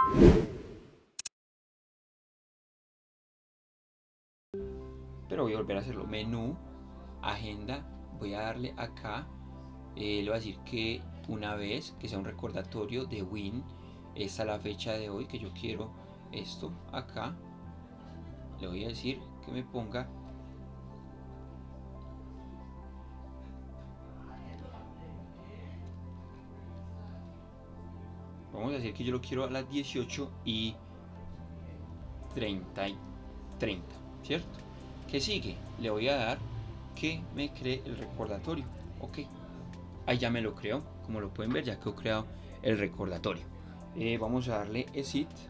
Pero voy a volver a hacerlo. Menú, agenda, voy a darle acá. Le voy a decir que una vez, que sea un recordatorio de Win. Esta es la fecha de hoy que yo quiero esto acá. Le voy a decir que me ponga vamos a decir que yo lo quiero a las 18:30, ¿cierto? ¿Qué sigue? Le voy a dar que me cree el recordatorio. Ok, ahí ya me lo creó. Como lo pueden ver, ya quedó creado el recordatorio. Vamos a darle exit